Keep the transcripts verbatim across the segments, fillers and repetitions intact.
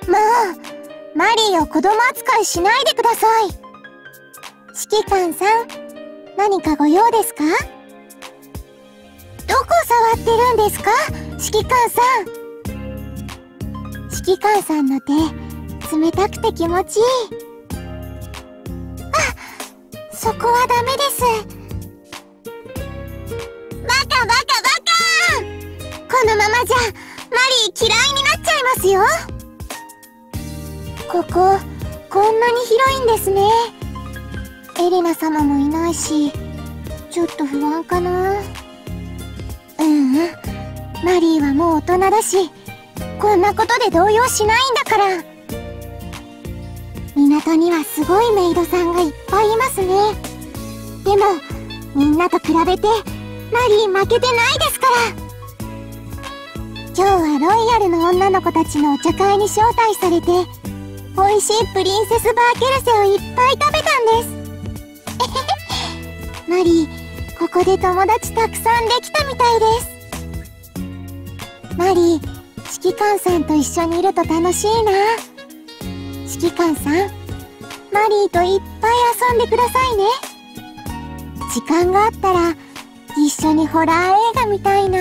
まあ、マリーを子供扱いしないでください。指揮官さん、何かご用ですか？どこ触ってるんですか、指揮官さん。指揮官さんの手、冷たくて気持ちいい。あ、そこはダメです。バカバカバカ！このままじゃ、マリー嫌いになっちゃいますよ。ここ、こんなに広いんですね。エレナ様もいないし、ちょっと不安かな。ううん、マリーはもう大人だし、こんなことで動揺しないんだから。港にはすごいメイドさんがいっぱいいますね。でも、みんなと比べて、マリー負けてないですから。今日はロイヤルの女の子たちのお茶会に招待されて、美味しいプリンセスバーケルセをいっぱい食べたんです。マリー、ここで友達たくさんできたみたいです。マリー、指揮官さんと一緒にいると楽しいな。指揮官さん、マリーといっぱい遊んでくださいね。時間があったら一緒にホラー映画見たいな。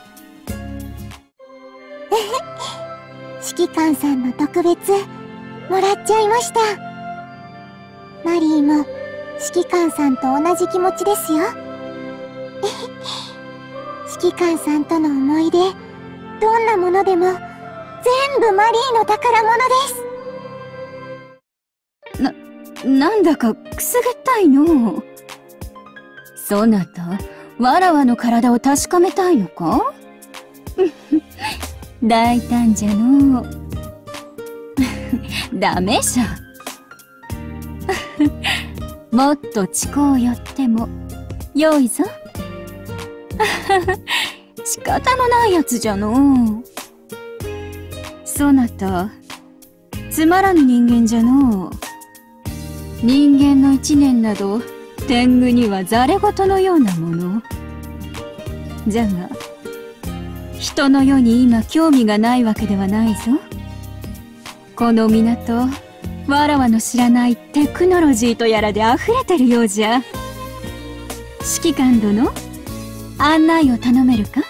指揮官さんの特別もらっちゃいました。マリーも指揮官さんと同じ気持ちですよ。指揮官さんとの思い出、どんなものでも全部マリーの宝物です。 な、なんだかくすぐったいの。そなた、わらわの体を確かめたいのか？大胆じゃのう。ダメじゃ。もっと近う寄ってもよいぞ。仕方のないやつじゃのう。そなた、つまらぬ人間じゃのう。人間の一年など天狗にはざれ言のようなもの。じゃが人の世に今興味がないわけではないぞ。この港、わらわの知らないテクノロジーとやらで溢れてるようじゃ。指揮官殿、案内を頼めるか？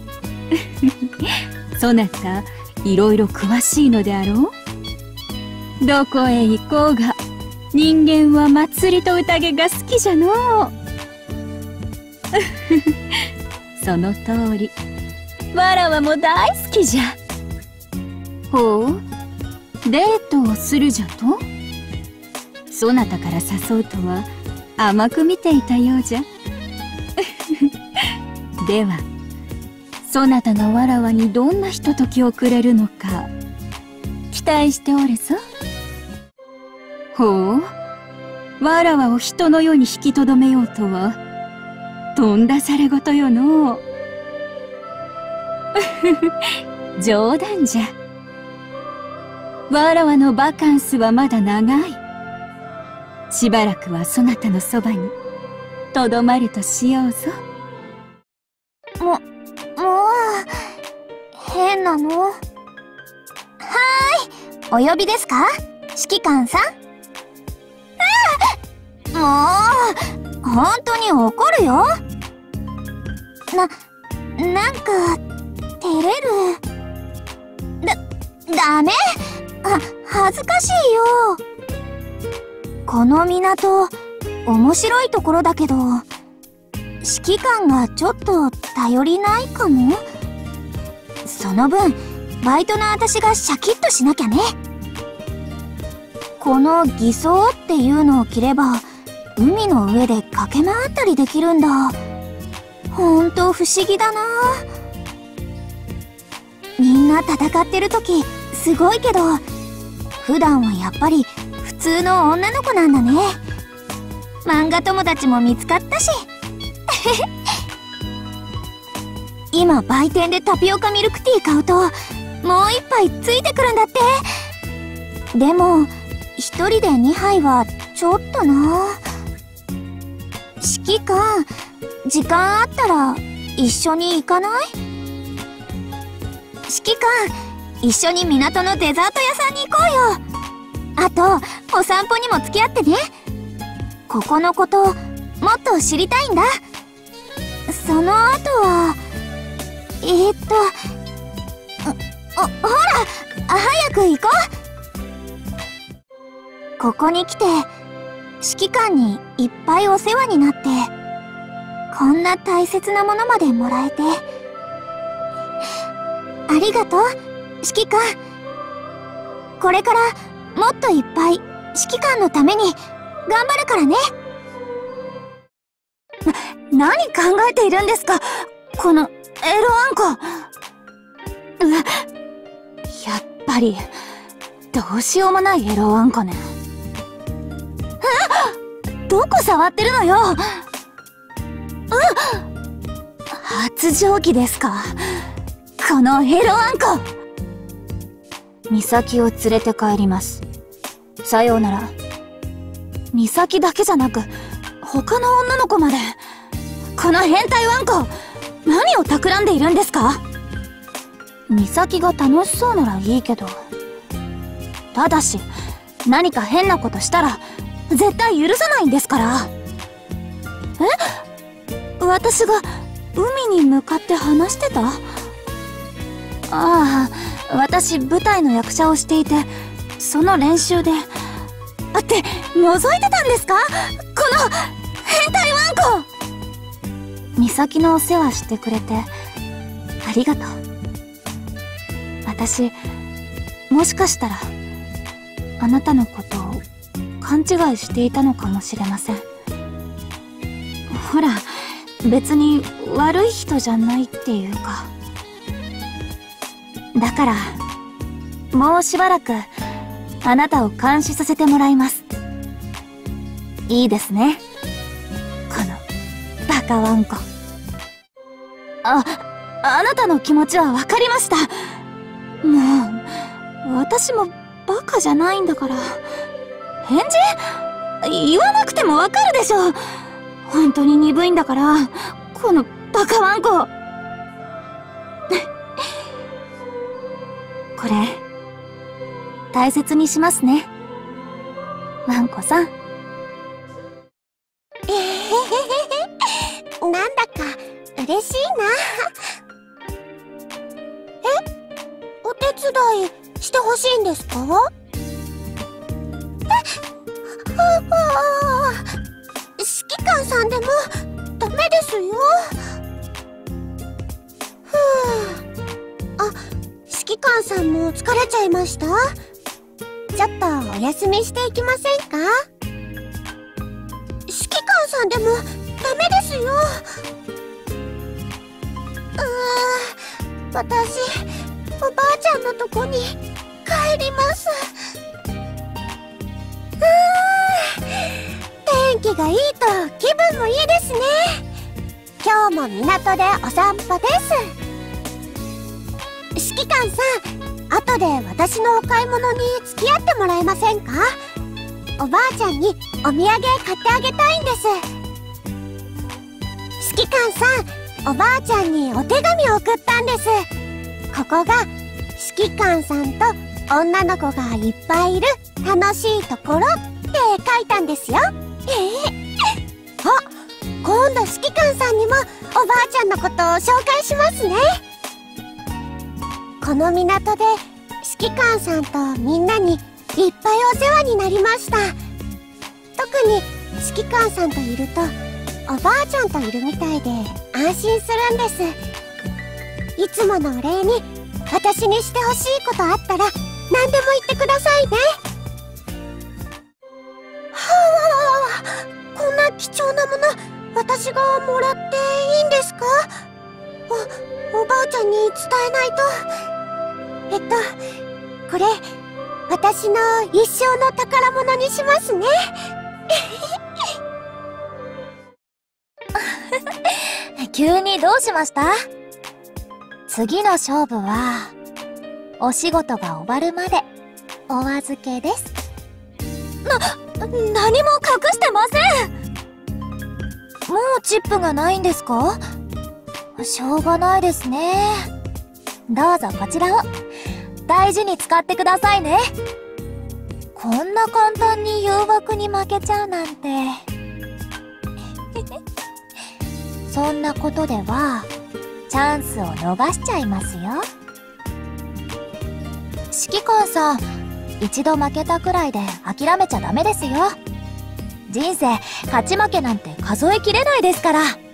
そなた、いろいろ詳しいのであろう？どこへ行こうが、人間は祭りと宴が好きじゃのう。その通り、わらわも大好きじゃ。ほう、デートをするじゃと？そなたから誘うとは甘く見ていたようじゃ。では、そなたがわらわにどんなひとときをくれるのか期待しておるぞ。ほう、わらわを人の世に引きとどめようとはとんだされごとよのう。冗談じゃ。わらわのバカンスはまだ長い。しばらくはそなたのそばにとどまるとしようぞ。 も、もう、変なの。はーい、お呼びですか？指揮官さん。ああ、もう、本当に怒るよ。な、なんか、照れる。だ、ダメ。あ、恥ずかしいよ。この港、面白いところだけど、指揮官がちょっと頼りないかも。その分、バイトの私がシャキッとしなきゃね。この偽装っていうのを着れば、海の上で駆け回ったりできるんだ。ほんと不思議だな。みんな戦ってる時すごいけど、普段はやっぱり普通の女の子なんだね。漫画友達も見つかったし。今売店でタピオカミルクティー買うともう一杯ついてくるんだって。でも一人でにはいはちょっとな。指揮官、時間あったら一緒に行かない？指揮官、 一緒に港のデザート屋さんに行こうよ。あと、お散歩にも付き合ってね。ここのこと、もっと知りたいんだ。その後は、えー、っと、お、ほら、早く行こう。ここに来て、指揮官にいっぱいお世話になって、こんな大切なものまでもらえて。ありがとう、指揮官。これからもっといっぱい指揮官のために頑張るからね。な、何考えているんですか、このエロあんこ。う、やっぱり、どうしようもないエロあんこね。え？どこ触ってるのよ。うん、発情期ですか、このエロあんこ。美咲を連れて帰ります。さようなら。美咲だけじゃなく、他の女の子まで。この変態ワンコ、何を企んでいるんですか？美咲が楽しそうならいいけど。ただし、何か変なことしたら、絶対許さないんですから。え？私が、海に向かって話してた？ああ、私舞台の役者をしていて、その練習で。あって、覗いてたんですか？この、変態ワンコ！美咲のお世話してくれて、ありがとう。私、もしかしたら、あなたのことを勘違いしていたのかもしれません。ほら、別に悪い人じゃないっていうか。だから、もうしばらく、あなたを監視させてもらいます。いいですね。この、バカワンコ。あ、あなたの気持ちはわかりました。もう、私もバカじゃないんだから。返事？言わなくてもわかるでしょ。本当に鈍いんだから、このバカワンコ。これ、大切にしますね。ワンコさん。えへへへへ。なんだか嬉しいな。え？お手伝いしてほしいんですか？え？はあ、指揮官さんでもダメですよ。ふぅ。あ、指揮官さんも疲れちゃいました？ちょっとお休みしていきませんか？指揮官さんでもダメですよ。うー、私、おばあちゃんのとこに帰ります。うーん、天気がいいと気分もいいですね。今日も港でお散歩です。指揮官さん、後で私のお買い物に付き合ってもらえませんか？おばあちゃんにお土産買ってあげたいんです。指揮官さん、おばあちゃんにお手紙を送ったんです。ここが指揮官さんと女の子がいっぱいいる楽しいところって書いたんですよ。ええあ、今度指揮官さんにもおばあちゃんのことを紹介しますね。この港で指揮官さんとみんなにいっぱいお世話になりました。特に指揮官さんといるとおばあちゃんといるみたいで安心するんです。いつものお礼に私にしてほしいことあったら何でも言ってくださいね。はあ、こんな貴重なもの私がもらっていいんですか？お、おばあちゃんに伝えないと。えっと、これ、私の一生の宝物にしますね。急にどうしました？次の勝負は、お仕事が終わるまで、お預けです。な、何も隠してません！もうチップがないんですか？しょうがないですね。どうぞこちらを。 大事に使ってくださいね。こんな簡単に誘惑に負けちゃうなんて。そんなことではチャンスを逃しちゃいますよ。指揮官さん、一度負けたくらいで諦めちゃダメですよ。人生勝ち負けなんて数えきれないですからね。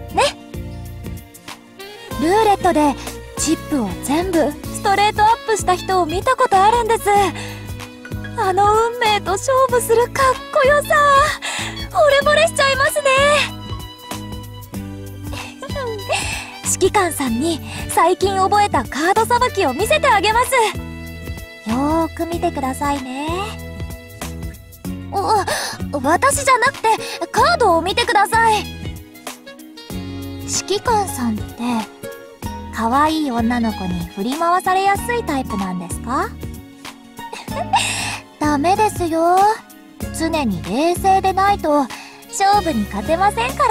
ルーレットでチップを全部ストレートアップした人を見たことあるんです。あの運命と勝負するかっこよさ、惚れ惚れしちゃいますね。指揮官さんに最近覚えたカードさばきを見せてあげます。よーく見てくださいね。お、私じゃなくてカードを見てください。指揮官さんって可愛い女の子に振り回されやすいタイプなんですか？ダメですよ。常に冷静でないと勝負に勝てませんから。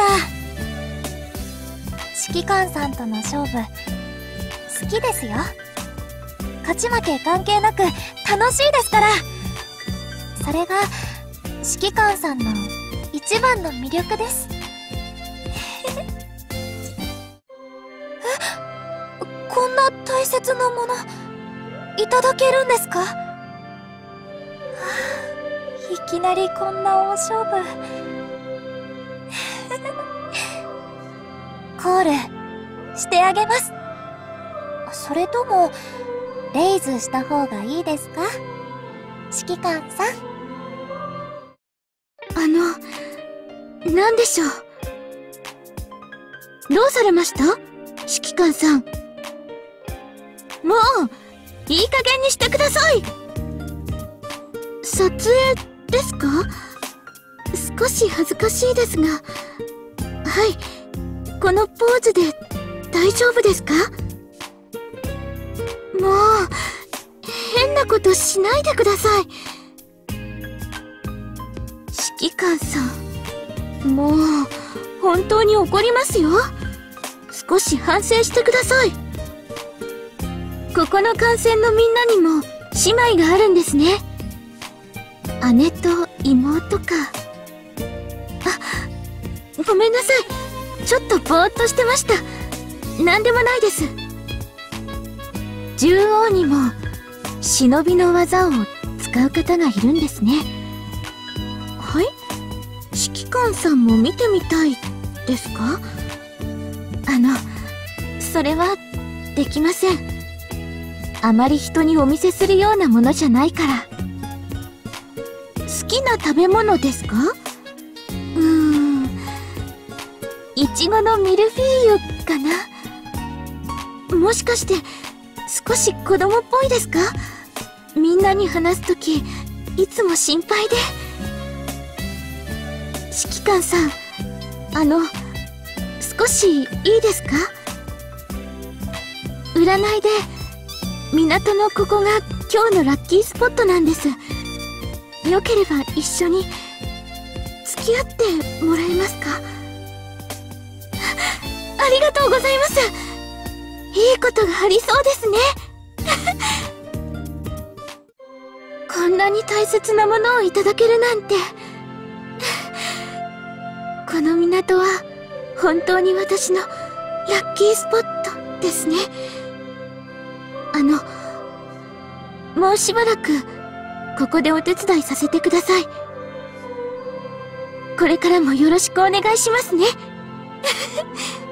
指揮官さんとの勝負好きですよ。勝ち負け関係なく楽しいですから。それが指揮官さんの一番の魅力です。え、こんな大切なものいただけるんですか？はあ、いきなりこんな大勝負。コールしてあげます。それともレイズした方がいいですか？指揮官さん。 あの、なんでしょう。どうされました？指揮官さん。もういい加減にしてください。撮影ですか？少し恥ずかしいですが。はい、このポーズで大丈夫ですか？もう変なことしないでください。指揮官さん、もう本当に怒りますよ。少し反省してください。ここの観戦のみんなにも姉妹があるんですね。姉と妹か。あ、ごめんなさい。ちょっとぼーっとしてました。なんでもないです。獣王にも忍びの技を使う方がいるんですね。はい？指揮官さんも見てみたいですか？あの、それはできません。あまり人にお見せするようなものじゃないから。好きな食べ物ですか？うーん、いちごのミルフィーユかな。もしかして少し子供っぽいですか？みんなに話すときいつも心配で。指揮官さん、あの、少しいいですか？占いで港のここが今日のラッキースポットなんです。よければ一緒に付き合ってもらえますか？ありがとうございます。いいことがありそうですね。こんなに大切なものをいただけるなんて。この港は本当に私のラッキースポットですね。あの、もうしばらくここでお手伝いさせてください。これからもよろしくお願いしますね。